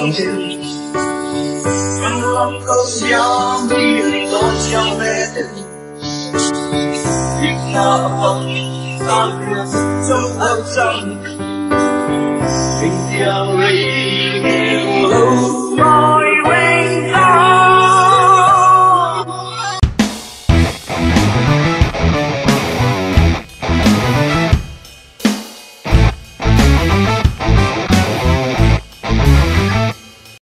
bằng hình Anh lòng không dám đi tôi chẳng mê tình Việc nào không ta được trong áo trắng Tình yêu rơi nghe lâu